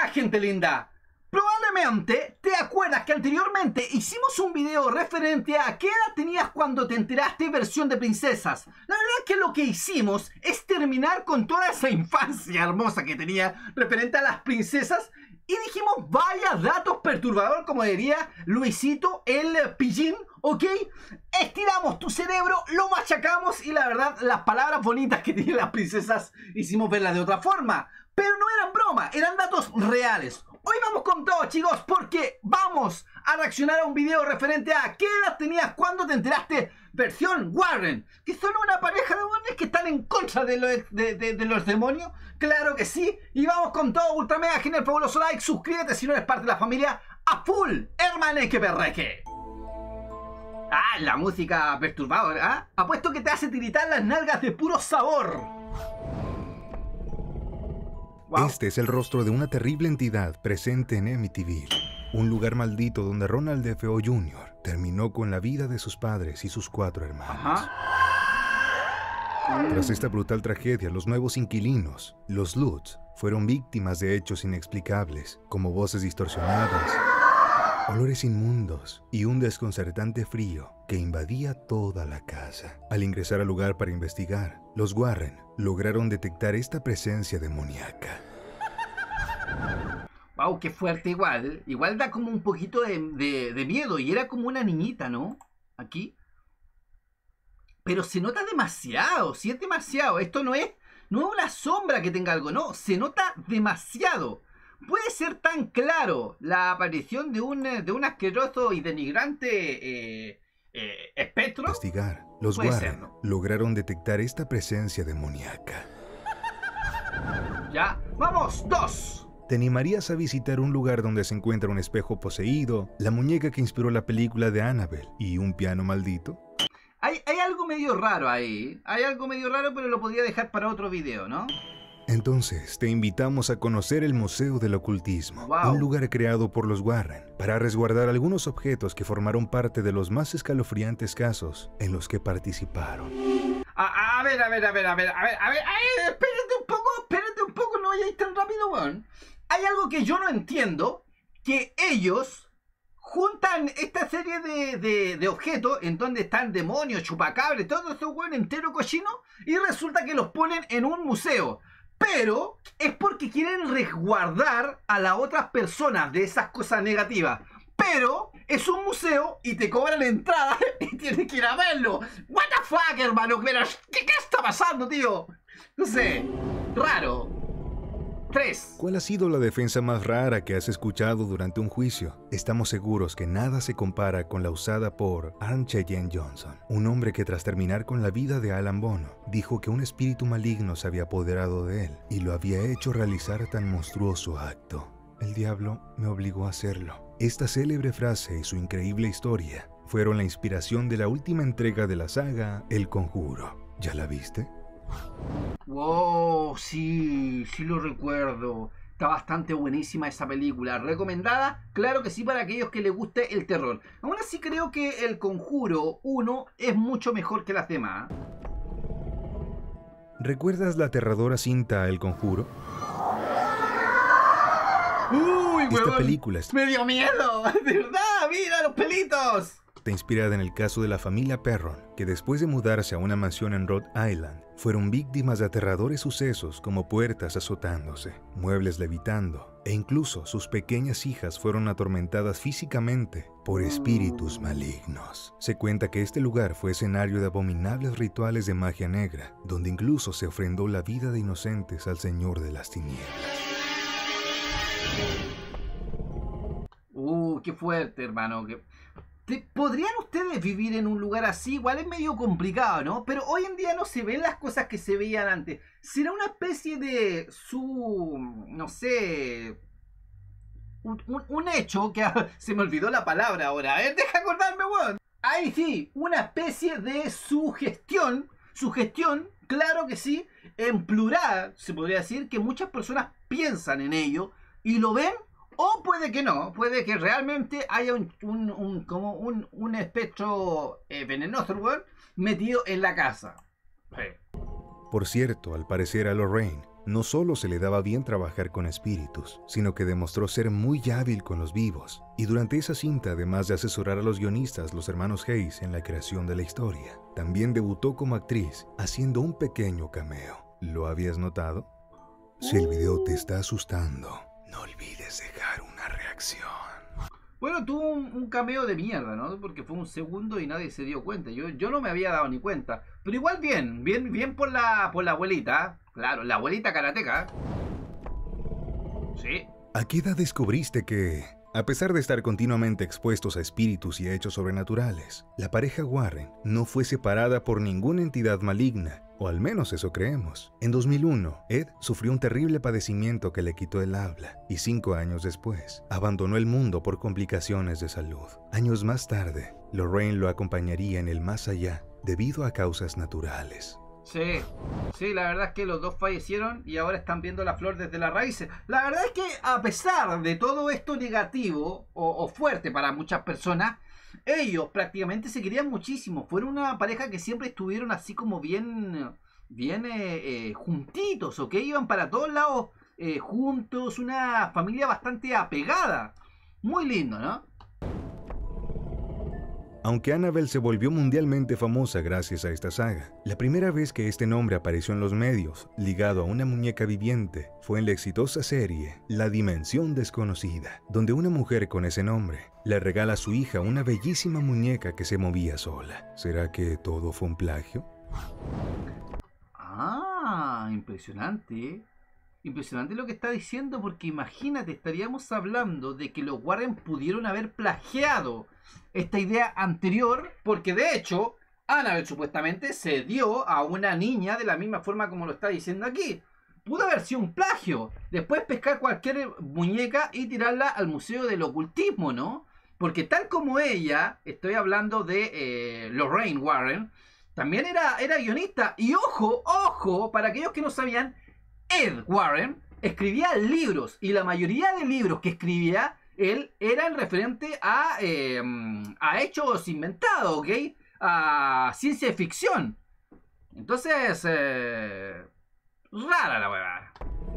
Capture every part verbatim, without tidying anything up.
Hola gente linda, probablemente te acuerdas que anteriormente hicimos un video referente a qué edad tenías cuando te enteraste versión de princesas. La verdad es que lo que hicimos es terminar con toda esa infancia hermosa que tenía referente a las princesas y dijimos vaya datos perturbador, como diría Luisito el pillín, ¿ok? Estiramos tu cerebro, lo machacamos y la verdad las palabras bonitas que tienen las princesas hicimos verlas de otra forma. Pero no eran broma, eran datos reales. Hoy vamos con todo, chicos, porque vamos a reaccionar a un video referente a qué edad tenías cuando te enteraste versión Warren, que son una pareja de hombres que están en contra de los, de, de, de los demonios. Claro que sí. Y vamos con todo, ultra mega genial, fabuloso like, suscríbete si no eres parte de la familia a full, hermane que perreque. Ah, la música perturbadora, ¿eh? Apuesto que te hace tiritar las nalgas de puro sabor. Wow. Este es el rostro de una terrible entidad presente en Amityville, un lugar maldito donde Ronald F O junior terminó con la vida de sus padres y sus cuatro hermanos. Ajá. Tras esta brutal tragedia, los nuevos inquilinos, los Lutz, fueron víctimas de hechos inexplicables, como voces distorsionadas, olores inmundos y un desconcertante frío que invadía toda la casa. Al ingresar al lugar para investigar, los Warren lograron detectar esta presencia demoníaca. Wow, qué fuerte igual. Igual da como un poquito de, de, de miedo. Y era como una niñita, ¿no? Aquí. Pero se nota demasiado. Sí es demasiado. Esto no es, no es una sombra que tenga algo, no. Se nota demasiado. Puede ser tan claro la aparición de un, de un asqueroso y denigrante eh, eh, espectro. Investigar, los Puede Warren ser, ¿no? lograron detectar esta presencia demoníaca. Ya, vamos, dos. ¿Te animarías a visitar un lugar donde se encuentra un espejo poseído, la muñeca que inspiró la película de Annabelle y un piano maldito? Hay, hay algo medio raro ahí. Hay algo medio raro, pero lo podría dejar para otro video, ¿no? Entonces, te invitamos a conocer el Museo del Ocultismo, Wow. un lugar creado por los Warren para resguardar algunos objetos que formaron parte de los más escalofriantes casos en los que participaron. A, a ver, a ver, a ver, a ver, a ver, a ver, a ver, espérate un poco, espérate un poco, no vayáis tan rápido, weón. Hay algo que yo no entiendo, que ellos juntan esta serie de, de, de objetos en donde están demonios, chupacabres, todo eso, weón, entero cochino, y resulta que los ponen en un museo. Pero es porque quieren resguardar a las otras personas de esas cosas negativas. Pero es un museo y te cobran entrada y tienes que ir a verlo. What the fuck, hermano. Pero, ¿qué, qué está pasando, tío? No sé. Raro. Tres. ¿Cuál ha sido la defensa más rara que has escuchado durante un juicio? Estamos seguros que nada se compara con la usada por Arne Cheyenne Johnson, un hombre que tras terminar con la vida de Alan Bono, dijo que un espíritu maligno se había apoderado de él y lo había hecho realizar tan monstruoso acto. El diablo me obligó a hacerlo. Esta célebre frase y su increíble historia fueron la inspiración de la última entrega de la saga El Conjuro. ¿Ya la viste? Wow, sí, sí lo recuerdo. Está bastante buenísima esa película. ¿Recomendada? Claro que sí, para aquellos que les guste el terror. Aún así creo que El Conjuro uno es mucho mejor que las demás. ¿Recuerdas la aterradora cinta El Conjuro? ¡Uy, Esta huevón! película es... ¡Me dio miedo! ¡De verdad! ¡Mira los pelitos! Está inspirada en el caso de la familia Perron, que después de mudarse a una mansión en Rhode Island, fueron víctimas de aterradores sucesos como puertas azotándose, muebles levitando, e incluso sus pequeñas hijas fueron atormentadas físicamente por espíritus malignos. Se cuenta que este lugar fue escenario de abominables rituales de magia negra, donde incluso se ofrendó la vida de inocentes al Señor de las Tinieblas. Uh, qué fuerte, hermano. Que... ¿Podrían ustedes vivir en un lugar así? Igual es medio complicado, ¿no? Pero hoy en día no se ven las cosas que se veían antes. ¿Será una especie de su... no sé... Un, un, un hecho que... se me olvidó la palabra ahora. A ver, deja acordarme, weón. Ahí sí, una especie de sugestión. Sugestión, claro que sí. En plural, se podría decir que muchas personas piensan en ello y lo ven. O puede que no, puede que realmente haya un, un, un como un, un espectro eh, venenoso, weón, metido en la casa. Sí. Por cierto, al parecer a Lorraine No solo se le daba bien trabajar con espíritus, sino que demostró ser muy hábil con los vivos. Y durante esa cinta, además de asesorar a los guionistas, los hermanos Hayes, en la creación de la historia, también debutó como actriz, haciendo un pequeño cameo. ¿Lo habías notado? Si el video te está asustando, no olvides dejar una reacción. Bueno, tuvo un, un cameo de mierda, ¿no? Porque fue un segundo y nadie se dio cuenta. Yo, yo no me había dado ni cuenta. Pero igual bien, bien, bien por la, por la abuelita. Claro, la abuelita karateca. Sí. ¿A qué edad descubriste que, a pesar de estar continuamente expuestos a espíritus y a hechos sobrenaturales, la pareja Warren no fue separada por ninguna entidad maligna? O al menos eso creemos. En dos mil uno, Ed sufrió un terrible padecimiento que le quitó el habla, y cinco años después, abandonó el mundo por complicaciones de salud. Años más tarde, Lorraine lo acompañaría en el más allá, debido a causas naturales. Sí, sí, la verdad es que los dos fallecieron y ahora están viendo la flor desde las raíces. La verdad es que a pesar de todo esto negativo o, o fuerte para muchas personas, ellos prácticamente se querían muchísimo. Fueron una pareja que siempre estuvieron así como bien, bien eh, eh, juntitos, ¿ok? Iban para todos lados eh, juntos, una familia bastante apegada. Muy lindo, ¿no? Aunque Annabelle se volvió mundialmente famosa gracias a esta saga, la primera vez que este nombre apareció en los medios, ligado a una muñeca viviente, fue en la exitosa serie La Dimensión Desconocida, donde una mujer con ese nombre le regala a su hija una bellísima muñeca que se movía sola. ¿Será que todo fue un plagio? Ah, impresionante. Impresionante lo que está diciendo, porque imagínate, estaríamos hablando de que los Warren pudieron haber plagiado esta idea anterior, porque de hecho Annabelle supuestamente se dio a una niña de la misma forma como lo está diciendo aquí. Pudo haber sido un plagio. Después pescar cualquier muñeca y tirarla al Museo del Ocultismo, ¿no? Porque tal como ella, estoy hablando de eh, Lorraine Warren, también era, era guionista. Y ojo, ojo, para aquellos que no sabían, Ed Warren escribía libros, y la mayoría de libros que escribía él eran referente a, eh, a hechos inventados, ¿ok? A ciencia ficción. Entonces, eh, rara la huevada.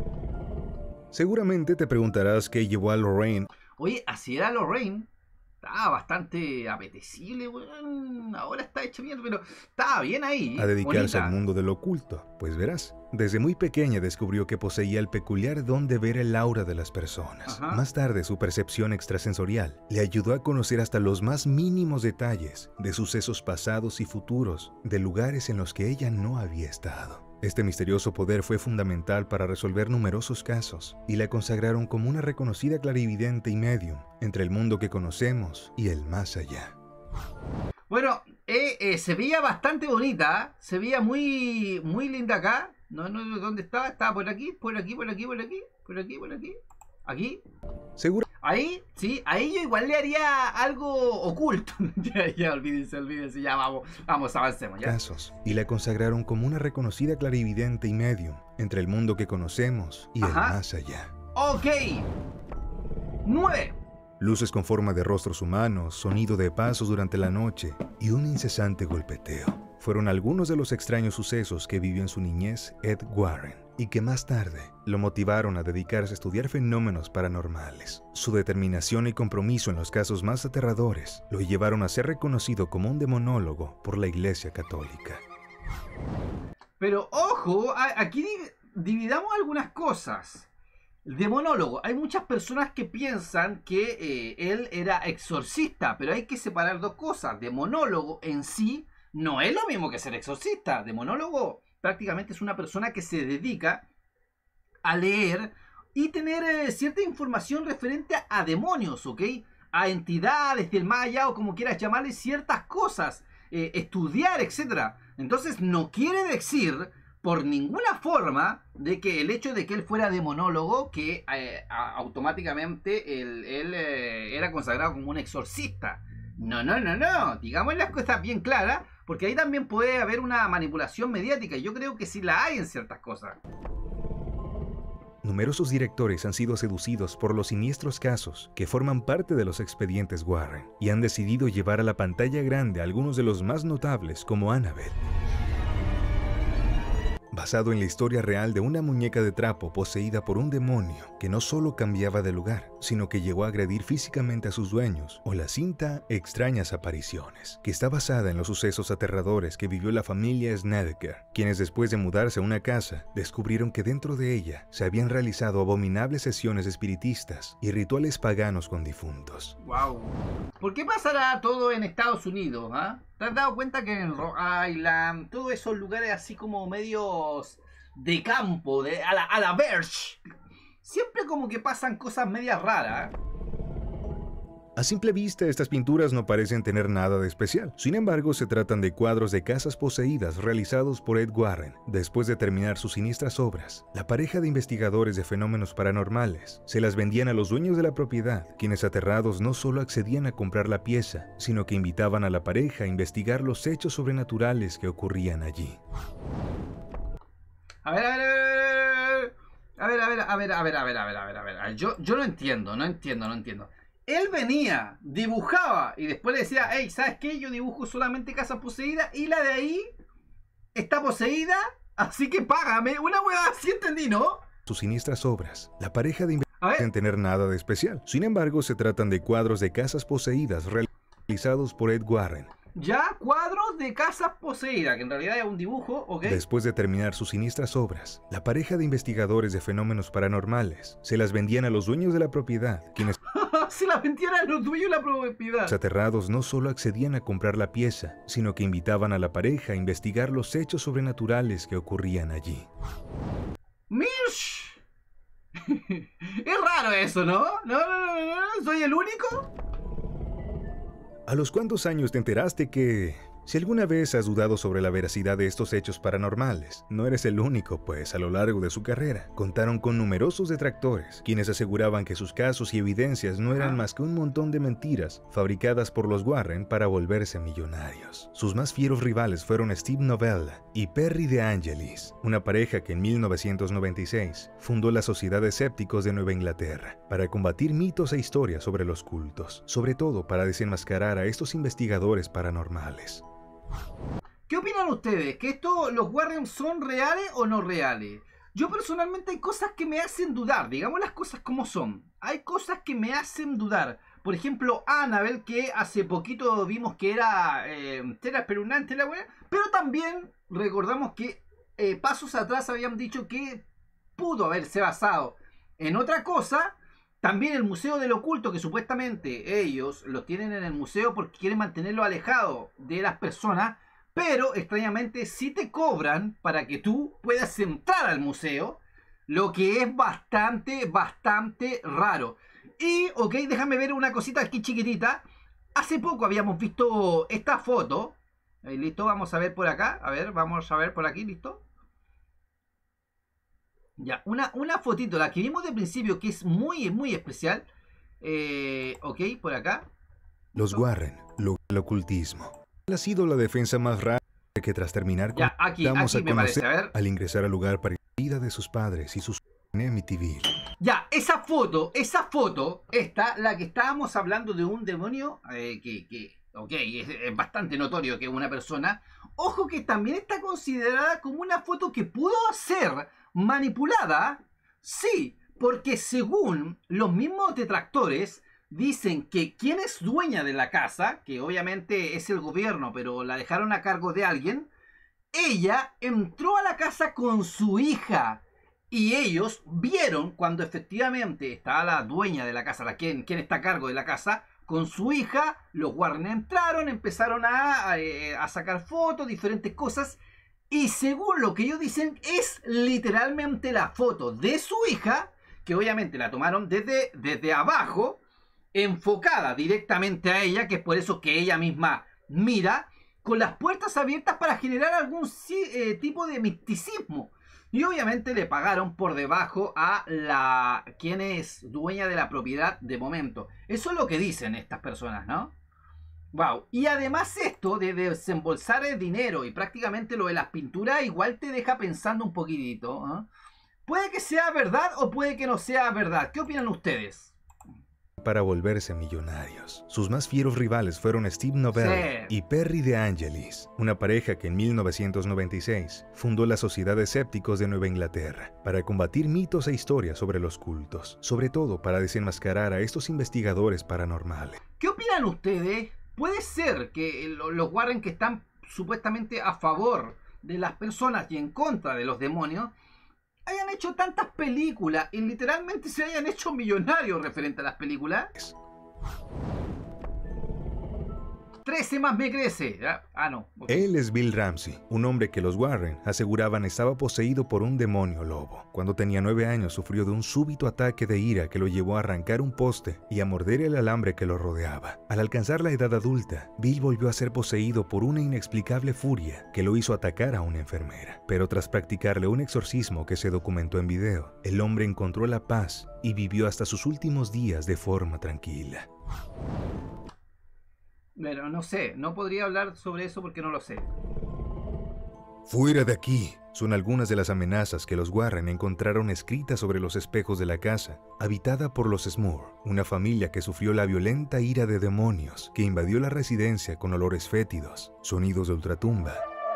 Seguramente te preguntarás qué llevó a Lorraine. Oye, así era Lorraine. Estaba bastante apetecible, weón. Ahora está hecho mierda, pero estaba bien ahí. A dedicarse bonita. al mundo del oculto. Pues verás, desde muy pequeña descubrió que poseía el peculiar don de ver el aura de las personas. Ajá. Más tarde, su percepción extrasensorial le ayudó a conocer hasta los más mínimos detalles de sucesos pasados y futuros, de lugares en los que ella no había estado. Este misterioso poder fue fundamental para resolver numerosos casos y la consagraron como una reconocida clarividente y medium entre el mundo que conocemos y el más allá. Bueno, eh, eh, se veía bastante bonita, ¿eh? Se veía muy, muy linda acá. No, no, ¿dónde estaba? Estaba por aquí, por aquí, por aquí, por aquí, por aquí, por aquí, aquí. Seguro. Ahí, sí, ahí yo igual le haría algo oculto. ya, ya, olvídense, olvídense, ya vamos, vamos, avancemos, ya. Casos, y la consagraron como una reconocida clarividente y medium entre el mundo que conocemos y Ajá. el más allá. Ok. Nueve. Luces con forma de rostros humanos, sonido de pasos durante la noche y un incesante golpeteo fueron algunos de los extraños sucesos que vivió en su niñez Ed Warren y que más tarde lo motivaron a dedicarse a estudiar fenómenos paranormales. Su determinación y compromiso en los casos más aterradores lo llevaron a ser reconocido como un demonólogo por la Iglesia Católica. Pero ojo, aquí dividamos algunas cosas. Demonólogo. Hay muchas personas que piensan que eh, él era exorcista, pero hay que separar dos cosas. Demonólogo en sí no es lo mismo que ser exorcista. Demonólogo prácticamente es una persona que se dedica a leer y tener eh, cierta información referente a, a demonios, ¿ok? A entidades del más allá, o como quieras llamarle, ciertas cosas, eh, estudiar, etcétera. Entonces no quiere decir por ninguna forma de que el hecho de que él fuera demonólogo, que eh, automáticamente él, él eh, era consagrado como un exorcista. No, no, no, no. Digamos las cosas bien claras, porque ahí también puede haber una manipulación mediática. Y yo creo que sí la hay en ciertas cosas. Numerosos directores han sido seducidos por los siniestros casos que forman parte de los expedientes Warren y han decidido llevar a la pantalla grande a algunos de los más notables, como Annabelle. basado en la historia real de una muñeca de trapo poseída por un demonio que no solo cambiaba de lugar, sino que llegó a agredir físicamente a sus dueños, o la cinta Extrañas Apariciones, que está basada en los sucesos aterradores que vivió la familia Snedeker, quienes después de mudarse a una casa, descubrieron que dentro de ella se habían realizado abominables sesiones espiritistas y rituales paganos con difuntos. Wow. ¿Por qué pasará todo en Estados Unidos? ¿eh? ¿Te has dado cuenta que en Rock Island, todos esos lugares así como medios de campo, de, a la, a la Verge, siempre como que pasan cosas medias raras? ¿eh? A simple vista, estas pinturas no parecen tener nada de especial. Sin embargo, se tratan de cuadros de casas poseídas realizados por Ed Warren. Después de terminar sus siniestras obras, la pareja de investigadores de fenómenos paranormales se las vendían a los dueños de la propiedad, quienes aterrados no solo accedían a comprar la pieza, sino que invitaban a la pareja a investigar los hechos sobrenaturales que ocurrían allí. A ver, a ver, a ver, a ver, a ver, a ver, a ver, a ver, a ver, a ver, a ver, a ver. Yo, yo no entiendo, no entiendo, no entiendo. Él venía, dibujaba y después le decía, hey, ¿sabes qué? Yo dibujo solamente casas poseídas y la de ahí está poseída, así que págame. Una hueá así entendí, ¿no? Sus siniestras obras, la pareja de investigadores sin tener nada de especial. Sin embargo, se tratan de cuadros de casas poseídas realizados por Ed Warren. Ya, cuadros de casas poseídas, que en realidad es un dibujo, ¿ok? Después de terminar sus siniestras obras, la pareja de investigadores de fenómenos paranormales se las vendían a los dueños de la propiedad, quienes se las vendían a los dueños de la propiedad. Aterrados no solo accedían a comprar la pieza, sino que invitaban a la pareja a investigar los hechos sobrenaturales que ocurrían allí. ¡Mish! Es raro eso, ¿no? ¿No, no, no, no? ¿Soy el único? ¿A los cuántos años te enteraste que, si alguna vez has dudado sobre la veracidad de estos hechos paranormales, no eres el único, pues a lo largo de su carrera contaron con numerosos detractores, quienes aseguraban que sus casos y evidencias no eran más que un montón de mentiras fabricadas por los Warren para volverse millonarios? Sus más fieros rivales fueron Steve Novella y Perry De Angelis, una pareja que en mil novecientos noventa y seis fundó la Sociedad de Escépticos de Nueva Inglaterra para combatir mitos e historias sobre los cultos, sobre todo para desenmascarar a estos investigadores paranormales. ¿Qué opinan ustedes? ¿Que esto, los Warren son reales o no reales? Yo personalmente hay cosas que me hacen dudar, digamos las cosas como son. Hay cosas que me hacen dudar. Por ejemplo, Annabelle, que hace poquito vimos que era eh, tela espeluznante la wea, pero también recordamos que eh, pasos atrás habían dicho que pudo haberse basado en otra cosa. También el Museo del Oculto, que supuestamente ellos lo tienen en el museo porque quieren mantenerlo alejado de las personas, pero extrañamente sí te cobran para que tú puedas entrar al museo, lo que es bastante, bastante raro. Y, ok, déjame ver una cosita aquí chiquitita. Hace poco habíamos visto esta foto. Eh, listo, vamos a ver por acá. A ver, vamos a ver por aquí, listo. Ya, una, una fotito, la que vimos de principio, que es muy, muy especial. Eh, ok, por acá. Los Warren, lo, el ocultismo. Ha sido la defensa más rara que tras terminar con... Ya, aquí, damos aquí a me conocer parece, a ver. al ingresar al lugar para la vida de sus padres y sus en Amityville. Ya, esa foto, esa foto, esta, la que estábamos hablando de un demonio, eh, que, que, ok, es, es bastante notorio que es una persona. Ojo que también está considerada como una foto que pudo ser manipulada, sí, porque según los mismos detractores, dicen que quien es dueña de la casa, que obviamente es el gobierno, pero la dejaron a cargo de alguien, ella entró a la casa con su hija y ellos vieron cuando efectivamente estaba la dueña de la casa, la quien, quien está a cargo de la casa, con su hija. Los Warren entraron, empezaron a, a, a sacar fotos, diferentes cosas. Y según lo que ellos dicen, es literalmente la foto de su hija, que obviamente la tomaron desde, desde abajo, enfocada directamente a ella, que es por eso que ella misma mira, con las puertas abiertas para generar algún eh, tipo de misticismo. Y obviamente le pagaron por debajo a la quien es dueña de la propiedad de momento. Eso es lo que dicen estas personas, ¿no? Wow. Y además esto de desembolsar el dinero y prácticamente lo de las pinturas igual te deja pensando un poquitito, ¿eh? Puede que sea verdad o puede que no sea verdad. ¿Qué opinan ustedes? para volverse millonarios. Sus más fieros rivales fueron Steve Novella Sí. y Perry De Angelis, una pareja que en mil novecientos noventa y seis fundó la Sociedad de Escépticos de Nueva Inglaterra para combatir mitos e historias sobre los cultos, sobre todo para desenmascarar a estos investigadores paranormales. ¿Qué opinan ustedes? ¿Puede ser que lo- los Warren, que están supuestamente a favor de las personas y en contra de los demonios, hayan hecho tantas películas y literalmente se hayan hecho millonarios referente a las películas? trece más me crece. Ah, ah, no. Ok. Él es Bill Ramsey, un hombre que los Warren aseguraban estaba poseído por un demonio lobo. Cuando tenía nueve años sufrió de un súbito ataque de ira que lo llevó a arrancar un poste y a morder el alambre que lo rodeaba. Al alcanzar la edad adulta, Bill volvió a ser poseído por una inexplicable furia que lo hizo atacar a una enfermera. Pero tras practicarle un exorcismo que se documentó en video, el hombre encontró la paz y vivió hasta sus últimos días de forma tranquila. Bueno, no sé, no podría hablar sobre eso porque no lo sé. ¡Fuera de aquí! Son algunas de las amenazas que los Warren encontraron escritas sobre los espejos de la casa, habitada por los Smoore, una familia que sufrió la violenta ira de demonios que invadió la residencia con olores fétidos, sonidos de ultratumba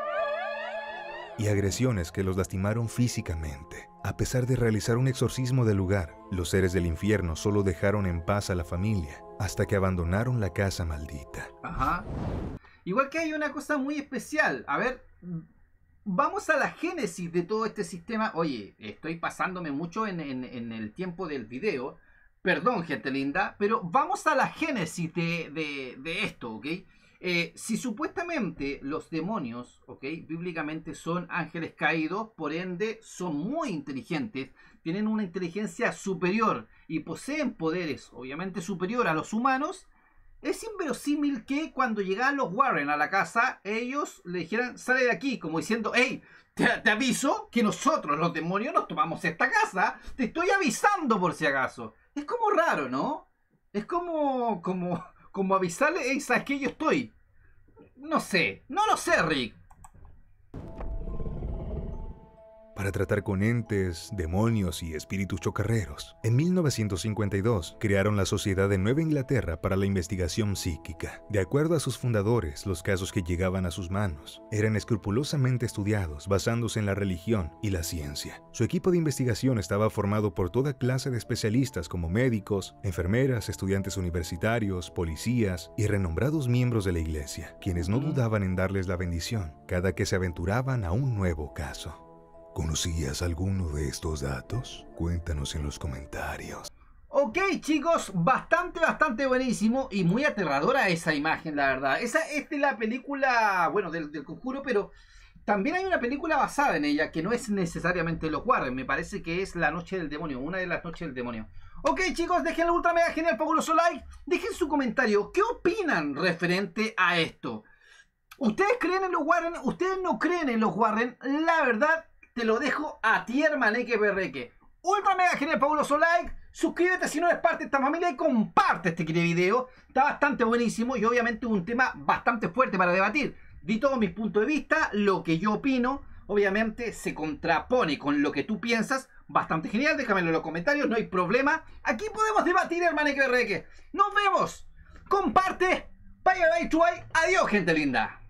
y agresiones que los lastimaron físicamente. A pesar de realizar un exorcismo del lugar, los seres del infierno solo dejaron en paz a la familia hasta que abandonaron la casa maldita. Ajá. Igual que hay una cosa muy especial. A ver, vamos a la génesis de todo este sistema. Oye, estoy pasándome mucho en, en, en el tiempo del video. Perdón, gente linda, pero vamos a la génesis de, de, de esto, ¿ok? Eh, si supuestamente los demonios, ¿ok?, bíblicamente son ángeles caídos, por ende son muy inteligentes, tienen una inteligencia superior y poseen poderes obviamente superior a los humanos, es inverosímil que cuando llegaban los Warren a la casa, ellos le dijeran, sale de aquí, como diciendo, hey, te, te aviso que nosotros los demonios nos tomamos esta casa, te estoy avisando por si acaso. Es como raro, ¿no? Es como, como, como avisarle, hey, ¿sabes qué? Yo estoy. No sé, no lo sé, Rick. Para tratar con entes, demonios y espíritus chocarreros, en mil novecientos cincuenta y dos crearon la Sociedad de Nueva Inglaterra para la Investigación Psíquica. De acuerdo a sus fundadores, los casos que llegaban a sus manos eran escrupulosamente estudiados basándose en la religión y la ciencia. Su equipo de investigación estaba formado por toda clase de especialistas como médicos, enfermeras, estudiantes universitarios, policías y renombrados miembros de la iglesia, quienes no dudaban en darles la bendición cada que se aventuraban a un nuevo caso. ¿Conocías alguno de estos datos? Cuéntanos en los comentarios. Ok, chicos, bastante, bastante buenísimo y muy aterradora esa imagen, la verdad. Esa es de la película, bueno, del, del Conjuro, pero también hay una película basada en ella que no es necesariamente los Warren. Me parece que es La Noche del Demonio, una de las Noches del Demonio. Ok, chicos, dejen el ultra mega genial fabuloso like, dejen su comentario. ¿Qué opinan referente a esto? ¿Ustedes creen en los Warren? ¿Ustedes no creen en los Warren? La verdad, te lo dejo a ti, hermaneque perreque. Ultra mega genial fabuloso like. Suscríbete si no eres parte de esta familia y comparte este video. Está bastante buenísimo y obviamente un tema bastante fuerte para debatir. Di todos mis puntos de vista, lo que yo opino. Obviamente se contrapone con lo que tú piensas. Bastante genial, déjamelo en los comentarios, no hay problema. Aquí podemos debatir, hermaneque perreque. Nos vemos. Comparte. Bye bye, bye. Adiós, gente linda.